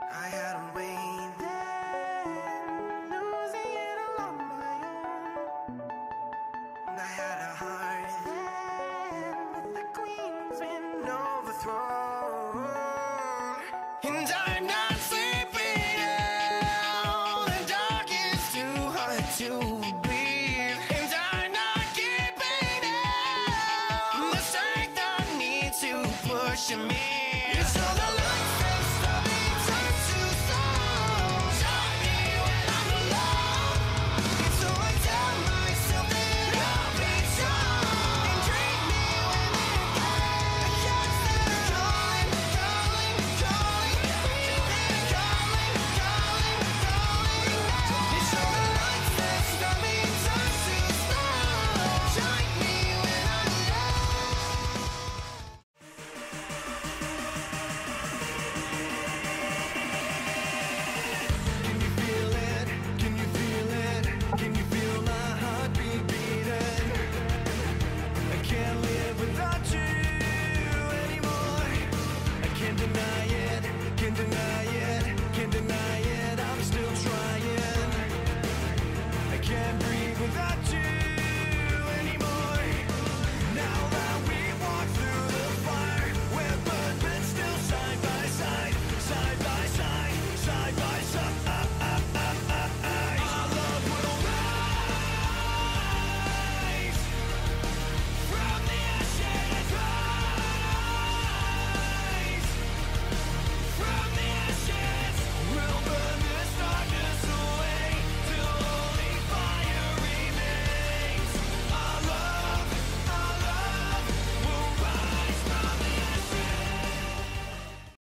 I had him waiting, losing it all on my own. And I had a heart then, but the queen's been overthrown. And I'm not sleeping now, the dark is too hard to breathe. And I'm not keeping out the strength I need to push me.